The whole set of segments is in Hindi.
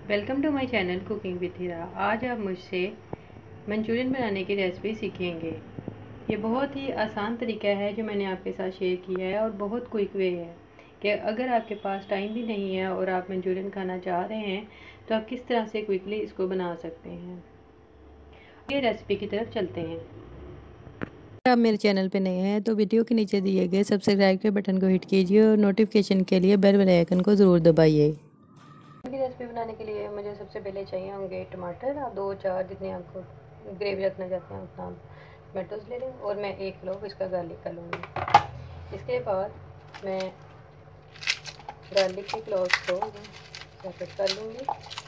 Welcome to my channel cooking with Heera. आज आप मुझसे मंचूरियन बनाने की रेसिपी सीखेंगे। ये बहुत ही आसान तरीका है जो मैंने आपके साथ शेयर किया है और बहुत क्विक वे है कि अगर आपके पास टाइम भी नहीं है और आप मंचूरियन खाना चाह रहे हैं तो आप किस तरह से क्विकली इसको बना सकते हैं। ये रेसिपी की तरफ चलते हैं। अगर आप मेरे चैनल पे नए हैं तो वीडियो के नीचे दिए गए सब्सक्राइब के बटन को हिट कीजिए और नोटिफिकेशन के लिए बेल आइकन को ज़रूर दबाइए। की रेसिपी बनाने के लिए मुझे सबसे पहले चाहिए होंगे टमाटर। आप 2-4 जितने आपको ग्रेवी रखना चाहते हैं उतना टमाटोज ले लें और मैं 1 किलो इसका गार्लिक कर लूँगी। इसके बाद मैं गार्लिक के क्लोव्स को सेपरेट कर लूँगी।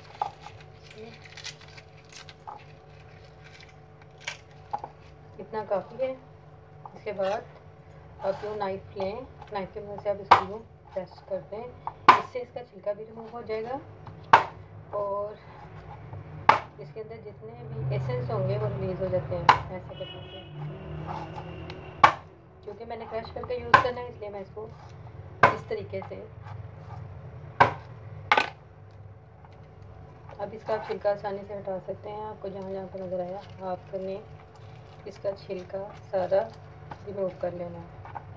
इतना काफ़ी है। इसके बाद आप यूँ नाइफ लें, नाइफ की मदद से आप इसको यूँ प्रेस कर दें, इससे इसका छिलका भी रिमूव हो जाएगा और इसके अंदर जितने भी एसेंस होंगे वो रिलीज़ हो जाते हैं ऐसे करने से। क्योंकि मैंने क्रश करके यूज़ करना है इसलिए मैं इसको इस तरीके से, अब इसका आप छिलका आसानी से हटा सकते हैं। आपको जहाँ जहाँ पर नज़र आया आपने इसका छिलका सारा रिमूव कर लेना है।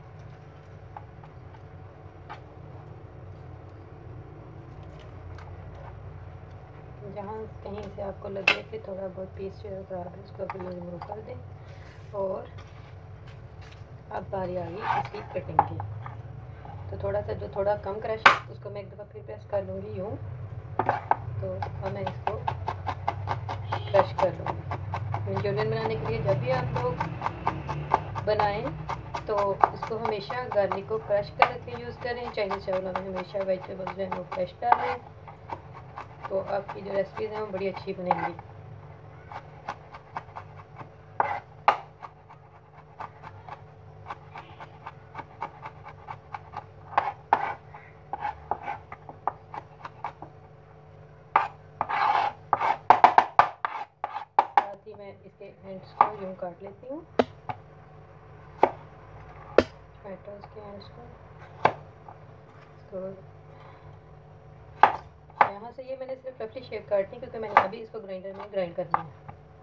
जहाँ कहीं से आपको लगे कि थोड़ा बहुत पीस जो है ख़राब है उसको भी रिमूव कर दें। और अब बारी आ गई इसकी कटिंग की, तो थोड़ा सा जो थोड़ा कम क्रश है उसको मैं एक दफ़ा फिर प्रेस कर लूँगी यूँ। तो अब मैं इसको क्रश कर लूँगी। मंचूरियन बनाने के लिए जब भी आप लोग बनाएं तो इसको हमेशा गार्लिक को क्रश करके यूज़ करें। चाइनीज़ चावलों में हमेशा वेजिटेबल्स जो है वो फ्रेश डालें, तो आपकी जो रेसिपीज़ हैं वो बड़ी अच्छी बनेंगी। साथ ही मैं इसके एंड्स को यूँ काट लेती हूँ, टमाटोज के एंड्स को। यहाँ से ये मैंने सिर्फ रफली शेप काटनी क्योंकि मैंने अभी इसको ग्राइंडर में ग्राइंड करना है।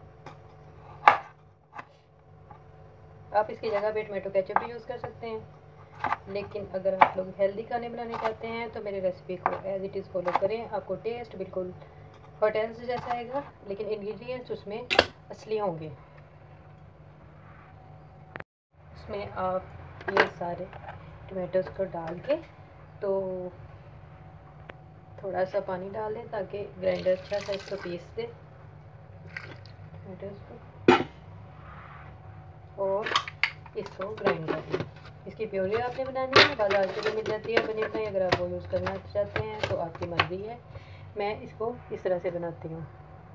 आप इसकी जगह पे टमाटो केचप भी यूज़ कर सकते हैं, लेकिन अगर आप लोग हेल्दी खाने बनाने चाहते हैं तो मेरी रेसिपी को एज इट इज़ फॉलो करें। आपको टेस्ट बिल्कुल होटल्स जैसा आएगा, लेकिन इंग्रेडिएंट्स उसमें असली होंगे। उसमें आप ये सारे टमाटोज को डाल के तो थोड़ा सा पानी डाल दें ताकि ग्राइंडर अच्छा सा इसको पीस दे टमाटोज को और इसको ग्राइंड कर दें। इसकी प्योरी आपने बनानी है, बाजार से भी मिल जाती है बनी बनाई। अगर आप वो यूज़ करना चाहते हैं तो आपकी मर्ज़ी है। मैं इसको इस तरह से बनाती हूँ।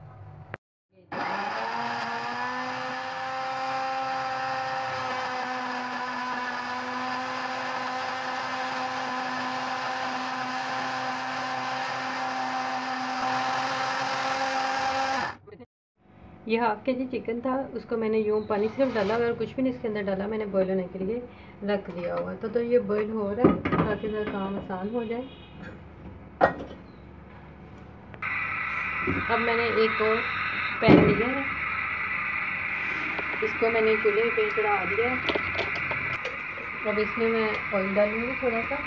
यह हाफ के जी चिकन था, उसको मैंने यूँ पानी सिर्फ डाला और कुछ भी नहीं इसके अंदर डाला, मैंने बॉईल होने के लिए रख दिया हुआ। तो ये बॉईल हो रहा है ताकि मेरा काम आसान हो जाए। अब मैंने एक और पैन लिया है, इसको मैंने चूल्हे पे चढ़ा दिया। अब इसमें मैं ऑयल डालूँगी थोड़ा सा,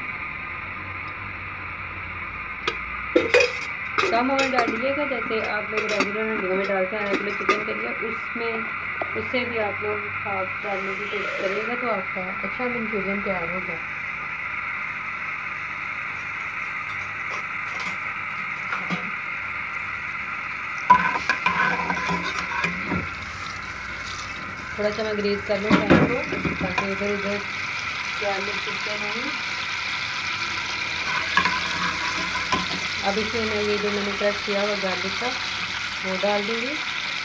कम ऑयल डालिएगा जैसे आप लोग रेगुलर हंडियों में डालते हैं 1 किलो चिकन के लिए, उससे भी आप लोग हाफ डालने की कोशिश करिएगा तो आपका अच्छा मंचूरियन तैयार होगा। थोड़ा सा मैं ग्रीस कर लूँ पैन को ताकि इधर उधर प्याज में चिपके नहीं। अब इसमें मैं ये जो मैंने क्रश किया हुआ गार्लिक का वो डाल दूँगी।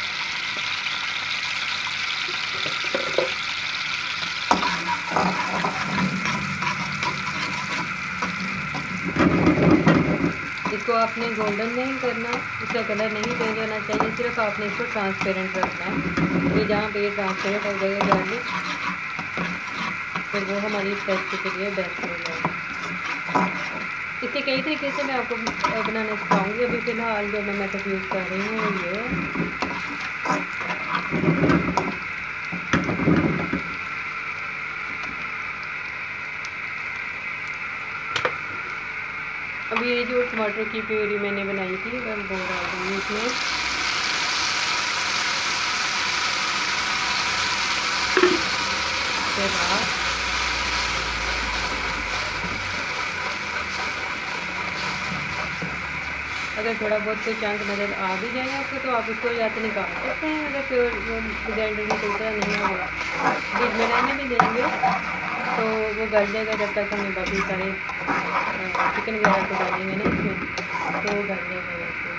इसको आपने गोल्डन नहीं करना, इसका कलर नहीं चेंज होना चाहिए, सिर्फ आपने इसको ट्रांसपेरेंट रखना है। ये जहाँ पे ये ट्रांसपेरेंट हो जाएगा गार्लिक, फिर वो हमारी रेसिपी के लिए बेस्ट हो जाएगा। इसके कई तरीके से मैं आपको बनाना सिखाऊंगी। अभी फ़िलहाल जो मैं मेथड यूज़ कर रही हूँ वो ये है। अब ये जो टमाटर की प्यूरी मैंने बनाई थी मैं वो डाल दूँगी इसमें। उसके बाद अगर थोड़ा बहुत कोई चांस नज़र आ भी जाए आपको तो आप उसको या तो निकाल सकते हैं, अगर प्योर ग्राइंडर में टूटा नहीं होगा। बीच में रहने भी देंगे तो वो गल जाएगा जब तक हमने बाकी सारे चिकन वगैरह को डालेंगे ना इसमें, तो वो गल जाएगा वैसे।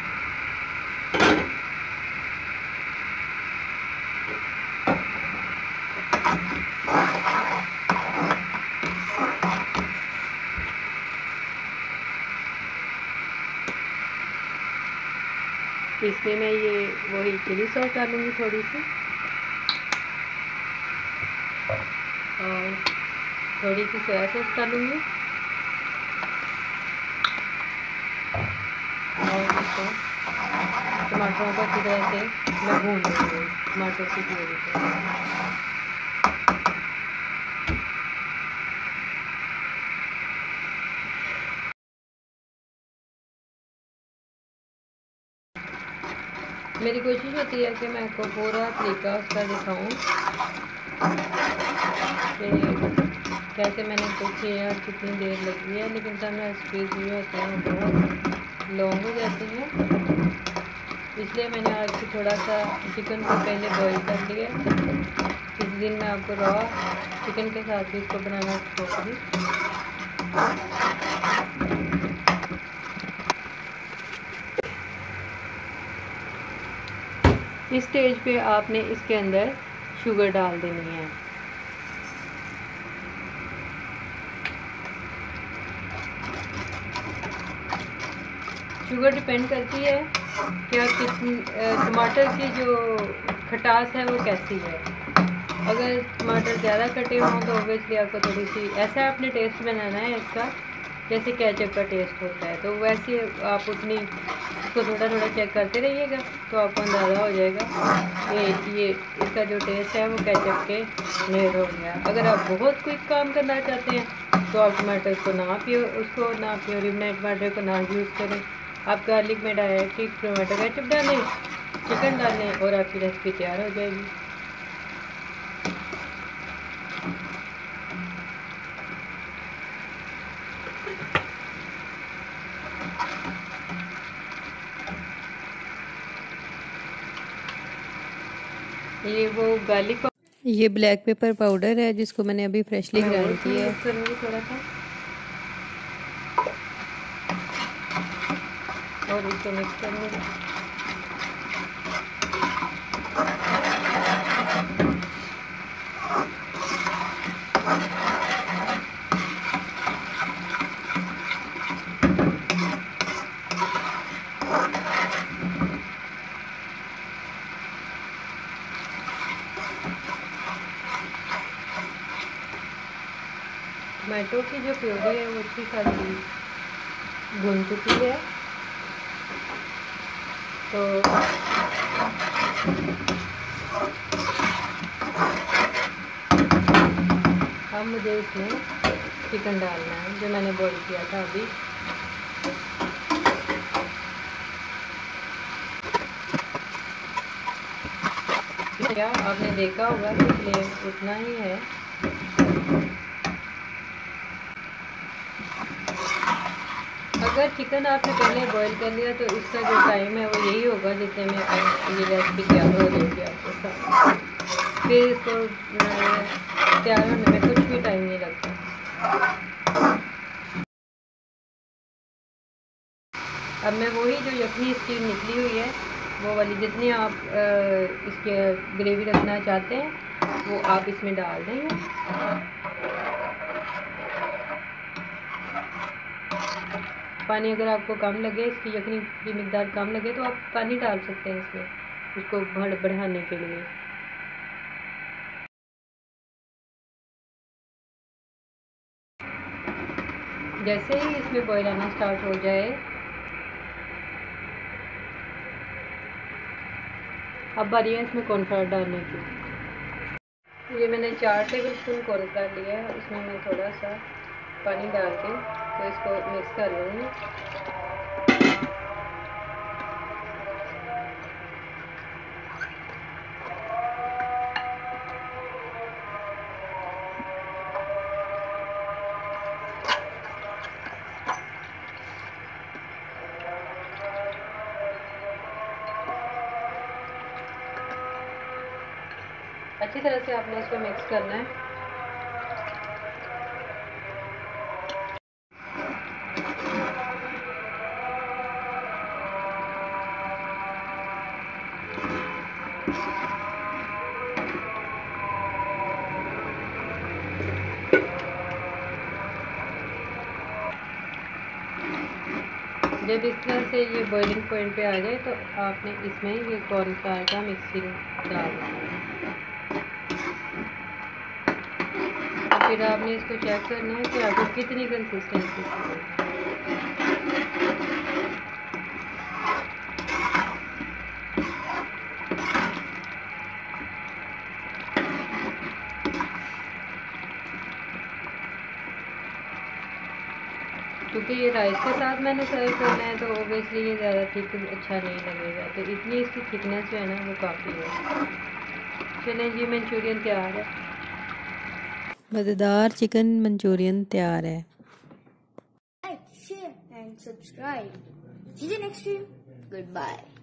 इसमें मैं ये वही चिली सॉस डालूँगी थोड़ी सी, और थोड़ी सी सोया सॉस डालूँगी, और इसको टमाटरों को अच्छी तरह से मैं भून लूँगी टमाटर की प्यूरी को। मेरी कोशिश होती है कि मैं आपको पूरा तरीका उसका दिखाऊं कि कैसे मैंने कुक किया और कितनी देर लगी है, लेकिन सब रेसिपीज़ जो होती हैं वो बहुत लॉन्ग हो जाती हैं, इसलिए मैंने आज थोड़ा सा चिकन को पहले बॉईल कर लिया। इस दिन मैं आपको रॉ चिकन के साथ भी इसको बनाना सिखाऊंगी। इस स्टेज पे आपने इसके अंदर शुगर डाल देनी है। शुगर डिपेंड करती है कि आप कितनी टमाटर की जो खटास है वो कैसी है। अगर टमाटर ज़्यादा कटे हों तो ऑब्वियसली आपको थोड़ी सी ऐसा आपने टेस्ट बनाना है इसका जैसे केचप का टेस्ट होता है, तो वैसे आप उतनी इसको थोड़ा थोड़ा चेक करते रहिएगा तो आपको अंदाज़ा हो जाएगा कि ये इसका जो टेस्ट है वो केचप के नियर हो गया। अगर आप बहुत क्विक काम करना चाहते हैं तो आप टमाटर को ना प्योरी बनाए टमाटर को ना यूज़ करें, आप गार्लिक में डायरेक्ट टमाटो केचप डालें, चिकन डालें और आपकी रेसिपी तैयार हो जाएगी। ये वो गार्लिक ये ब्लैक पेपर पाउडर है जिसको मैंने अभी फ्रेशली ग्राइंड किया है। करूँगी थोड़ा सा और इसको मिक्स करूँगी। टमाटो की जो प्यूरी है वो अच्छी खासी भून चुकी है, तो अब मुझे इसमें चिकन डालना है जो मैंने बॉईल किया था अभी। क्या आपने देखा होगा कि फ्लेम उतना ही है। अगर चिकन आपने पहले बॉईल कर लिया तो इसका जो टाइम है वो यही होगा जितने में ये रेसिपी तैयार हो जाएगी आपके साथ। फिर इसको तैयार होने में कुछ भी टाइम नहीं लगता। अब मैं वही जो यखनी इसकी निकली हुई है वो वाली जितनी आप इसके ग्रेवी रखना चाहते हैं वो आप इसमें डाल देंगे। पानी अगर आपको कम लगे, इसकी यखनी की मिकदार कम लगे तो आप पानी डाल सकते हैं इसमें उसको बढ़ाने के लिए। जैसे ही इसमें बॉईल आना स्टार्ट हो जाए, अब बारी है इसमें कॉर्नफ्लावर डालने की। ये मैंने 4 टेबल स्पून कॉर्नफ्लावर लिया है, उसमें मैं थोड़ा सा पानी डाल के तो इसको मिक्स कर लूँगी। अच्छी तरह से आपने इसको मिक्स करना है। जब इस तरह से ये बॉइलिंग पॉइंट पे आ जाए तो आपने इसमें ये कॉर्नफ्लावर का मिक्सिंग डाल देना है। फिर आपने इसको चेक करना है कि आपको कितनी कंसिस्टेंसी चाहिए। क्योंकि ये राइस के साथ मैंने सर्व करना है तो ओबियसली ये ज़्यादा थिक अच्छा नहीं लगेगा, तो इतनी इसकी थिकनेस जो है ना वो काफ़ी है। चलें जी, मंचूरियन तैयार है। मज़ेदार चिकन मंचूरियन तैयार है। Like, share and subscribe. See you next time. Goodbye.